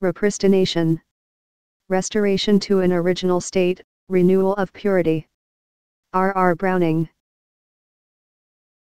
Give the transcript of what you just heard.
Repristination. Restoration to an original state, renewal of purity. R. Browning.